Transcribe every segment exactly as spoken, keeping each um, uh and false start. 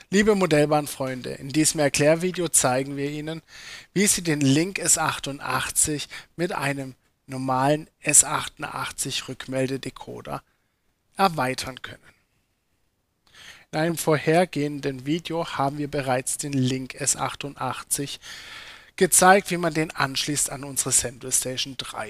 Liebe Modellbahnfreunde, in diesem Erklärvideo zeigen wir Ihnen, wie Sie den Link S achtundachtzig mit einem normalen S achtundachtzig Rückmeldedecoder erweitern können. In einem vorhergehenden Video haben wir bereits den Link S achtundachtzig gezeigt, wie man den anschließt an unsere Central Station drei.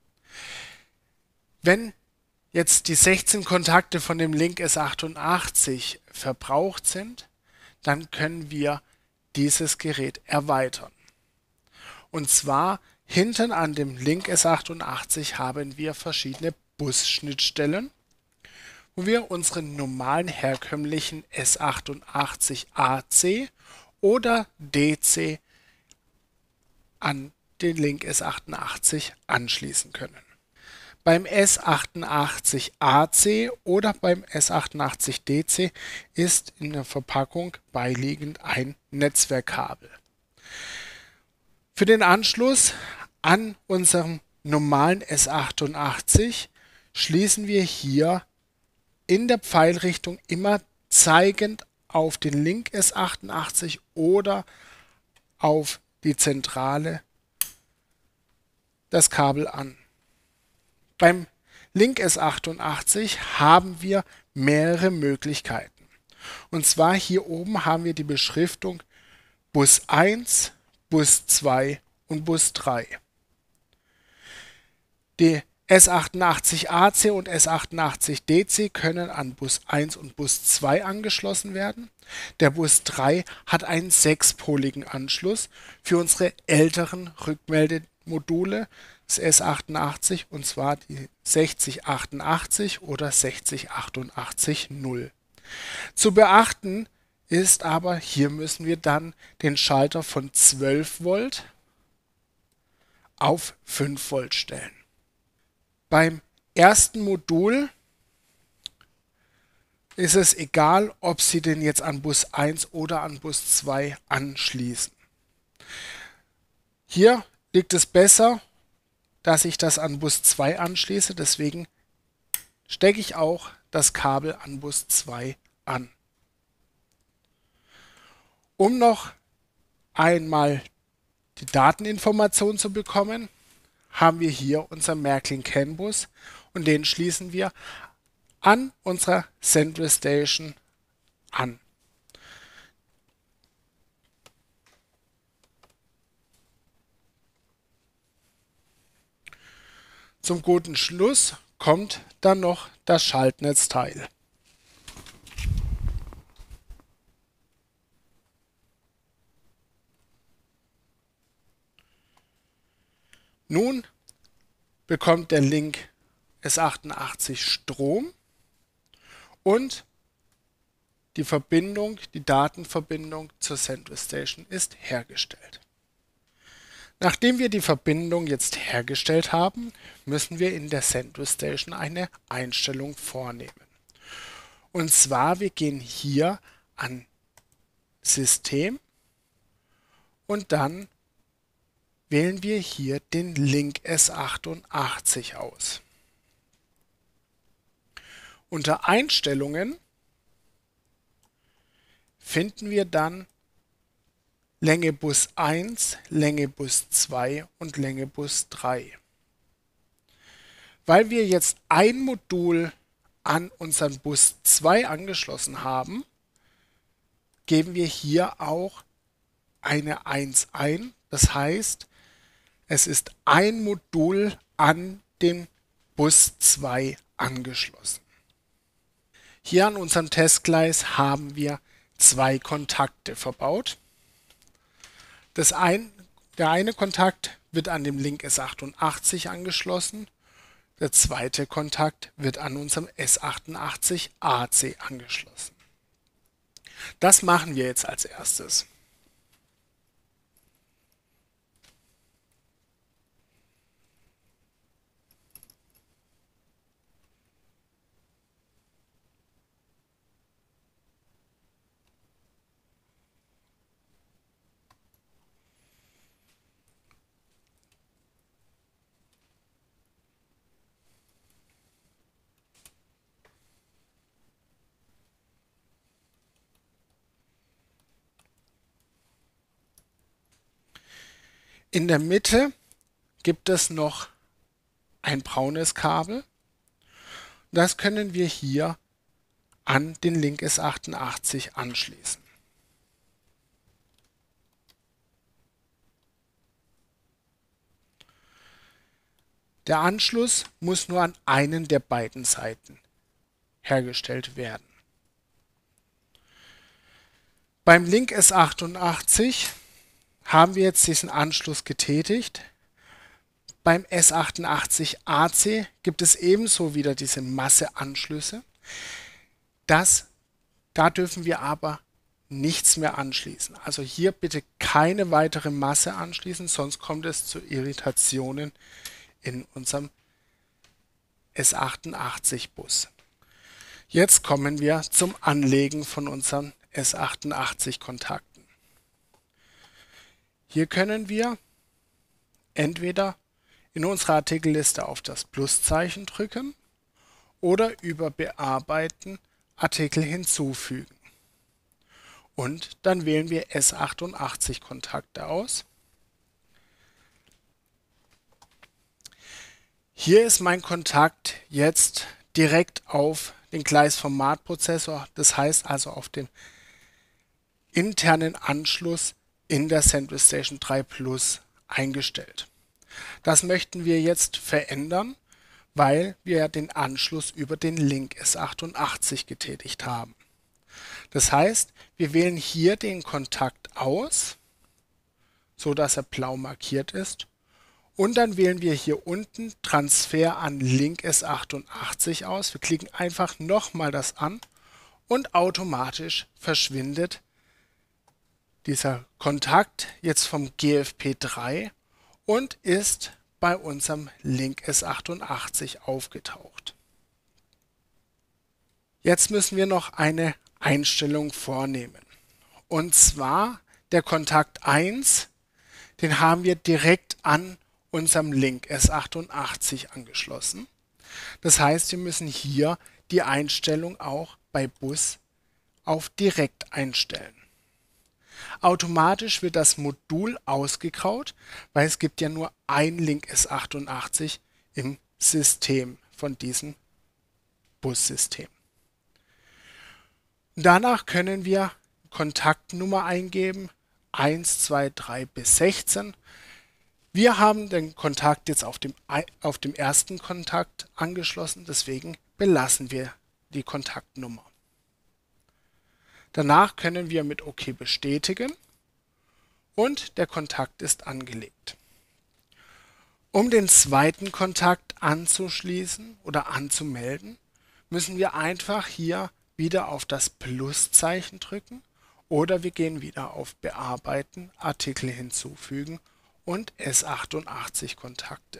Wenn jetzt die sechzehn Kontakte von dem Link S achtundachtzig verbraucht sind, dann können wir dieses Gerät erweitern. Und zwar hinten an dem Link S achtundachtzig haben wir verschiedene Bus-Schnittstellen, wo wir unseren normalen herkömmlichen S achtundachtzig A C oder D C an den Link S achtundachtzig anschließen können. Beim S achtundachtzig A C oder beim S achtundachtzig D C ist in der Verpackung beiliegend ein Netzwerkkabel. Für den Anschluss an unserem normalen S achtundachtzig schließen wir hier in der Pfeilrichtung immer zeigend auf den Link S achtundachtzig oder auf die Zentrale das Kabel an. Beim Link S achtundachtzig haben wir mehrere Möglichkeiten. Und zwar hier oben haben wir die Beschriftung Bus eins, Bus zwei und Bus drei. Die S achtundachtzig A C und S achtundachtzig D C können an Bus eins und Bus zwei angeschlossen werden. Der Bus drei hat einen sechspoligen Anschluss für unsere älteren Rückmeldemodule des S achtundachtzig, und zwar die sechzig achtundachtzig oder sechzig achtundachtzig null. Zu beachten ist aber, hier müssen wir dann den Schalter von zwölf Volt auf fünf Volt stellen. Beim ersten Modul ist es egal, ob Sie den jetzt an Bus eins oder an Bus zwei anschließen. Hier liegt es besser, dass ich das an Bus zwei anschließe, deswegen stecke ich auch das Kabel an Bus zwei an. Um noch einmal die Dateninformation zu bekommen, haben wir hier unser Märklin CAN Bus und den schließen wir an unserer Central Station an. Zum guten Schluss kommt dann noch das Schaltnetzteil. Nun bekommt der Link S achtundachtzig Strom und die Verbindung, die Datenverbindung zur Central Station ist hergestellt. Nachdem wir die Verbindung jetzt hergestellt haben, müssen wir in der Central Station eine Einstellung vornehmen. Und zwar, wir gehen hier an System und dann wählen wir hier den Link S achtundachtzig aus. Unter Einstellungen finden wir dann Länge Bus eins, Länge Bus zwei und Länge Bus drei. Weil wir jetzt ein Modul an unseren Bus zwei angeschlossen haben, geben wir hier auch eine eins ein. Das heißt, es ist ein Modul an den Bus zwei angeschlossen. Hier an unserem Testgleis haben wir zwei Kontakte verbaut. Das ein, der eine Kontakt wird an dem Link S achtundachtzig angeschlossen. Der zweite Kontakt wird an unserem S achtundachtzig A C angeschlossen. Das machen wir jetzt als erstes. In der Mitte gibt es noch ein braunes Kabel. Das können wir hier an den Link S achtundachtzig anschließen. Der Anschluss muss nur an einen der beiden Seiten hergestellt werden. Beim Link S achtundachtzig haben wir jetzt diesen Anschluss getätigt. Beim S achtundachtzig A C gibt es ebenso wieder diese Masseanschlüsse. Das, da dürfen wir aber nichts mehr anschließen. Also hier bitte keine weitere Masse anschließen, sonst kommt es zu Irritationen in unserem S achtundachtzig Bus. Jetzt kommen wir zum Anlegen von unseren S achtundachtzig Kontakten. Hier können wir entweder in unserer Artikelliste auf das Pluszeichen drücken oder über Bearbeiten Artikel hinzufügen. Und dann wählen wir S achtundachtzig Kontakte aus. Hier ist mein Kontakt jetzt direkt auf den Gleisformatprozessor, das heißt also auf den internen Anschluss in der Central Station drei Plus eingestellt. Das möchten wir jetzt verändern, weil wir den Anschluss über den Link S achtundachtzig getätigt haben. Das heißt, wir wählen hier den Kontakt aus, so dass er blau markiert ist. Und dann wählen wir hier unten Transfer an Link S achtundachtzig aus. Wir klicken einfach nochmal das an und automatisch verschwindet dieser Kontakt jetzt vom G F P drei und ist bei unserem Link S achtundachtzig aufgetaucht. Jetzt müssen wir noch eine Einstellung vornehmen. Und zwar der Kontakt eins, den haben wir direkt an unserem Link S achtundachtzig angeschlossen. Das heißt, wir müssen hier die Einstellung auch bei Bus auf direkt einstellen. Automatisch wird das Modul ausgegraut, weil es gibt ja nur ein Link S achtundachtzig im System von diesem Bussystem. Danach können wir Kontaktnummer eingeben, eins, zwei, drei bis sechzehn. Wir haben den Kontakt jetzt auf dem, auf dem ersten Kontakt angeschlossen, deswegen belassen wir die Kontaktnummer. Danach können wir mit OK bestätigen und der Kontakt ist angelegt. Um den zweiten Kontakt anzuschließen oder anzumelden, müssen wir einfach hier wieder auf das Pluszeichen drücken oder wir gehen wieder auf Bearbeiten, Artikel hinzufügen und S achtundachtzig Kontakte.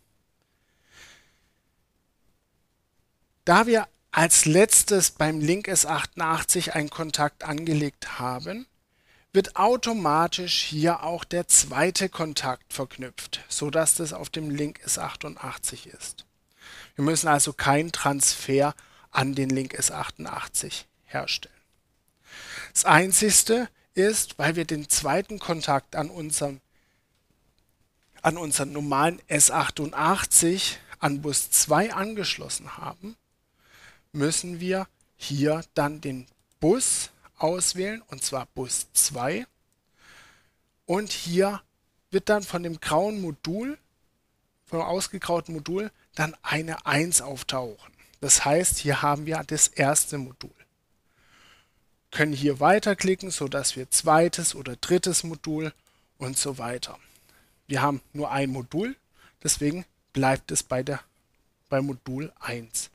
Da wir als letztes beim Link S achtundachtzig einen Kontakt angelegt haben, wird automatisch hier auch der zweite Kontakt verknüpft, sodass das auf dem Link S achtundachtzig ist. Wir müssen also keinen Transfer an den Link S achtundachtzig herstellen. Das Einzige ist, weil wir den zweiten Kontakt an unserem an unseren normalen S achtundachtzig an Bus zwei angeschlossen haben, müssen wir hier dann den Bus auswählen, und zwar Bus zwei. Und hier wird dann von dem grauen Modul, vom ausgegrauten Modul, dann eine eins auftauchen. Das heißt, hier haben wir das erste Modul. Können hier weiterklicken, sodass wir zweites oder drittes Modul und so weiter. Wir haben nur ein Modul, deswegen bleibt es bei, der, bei Modul eins.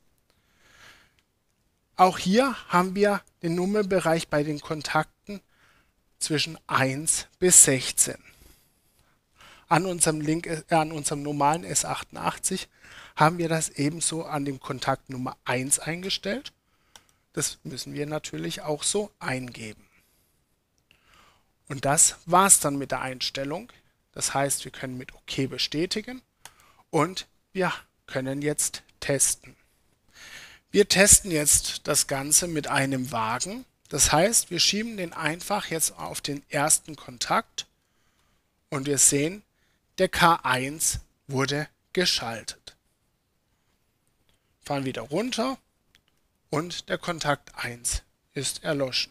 Auch hier haben wir den Nummernbereich bei den Kontakten zwischen eins bis sechzehn. An unserem, Link, äh, an unserem normalen S achtundachtzig haben wir das ebenso an dem Kontakt Nummer eins eingestellt. Das müssen wir natürlich auch so eingeben. Und das war es dann mit der Einstellung. Das heißt, wir können mit OK bestätigen und wir können jetzt testen. Wir testen jetzt das Ganze mit einem Wagen. Das heißt, wir schieben den einfach jetzt auf den ersten Kontakt und wir sehen, der K eins wurde geschaltet. Fahren wieder runter und der Kontakt eins ist erloschen.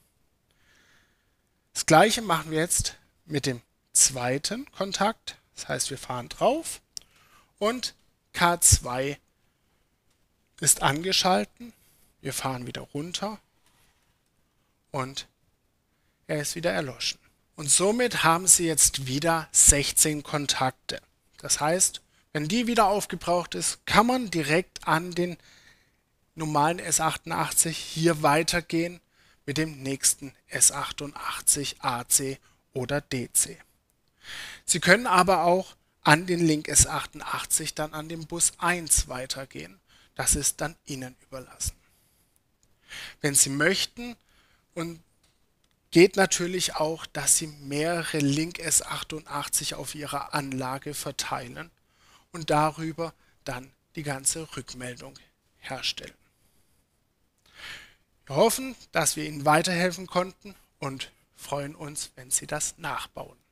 Das gleiche machen wir jetzt mit dem zweiten Kontakt. Das heißt, wir fahren drauf und K zwei ist angeschalten. Wir fahren wieder runter und er ist wieder erloschen. Und somit haben Sie jetzt wieder sechzehn Kontakte. Das heißt, wenn die wieder aufgebraucht ist, kann man direkt an den normalen S achtundachtzig hier weitergehen mit dem nächsten S achtundachtzig A C oder D C. Sie können aber auch an den Link S achtundachtzig dann an den Bus eins weitergehen. Das ist dann Ihnen überlassen. Wenn Sie möchten, und geht natürlich auch, dass Sie mehrere Link S achtundachtzig auf Ihrer Anlage verteilen und darüber dann die ganze Rückmeldung herstellen. Wir hoffen, dass wir Ihnen weiterhelfen konnten und freuen uns, wenn Sie das nachbauen.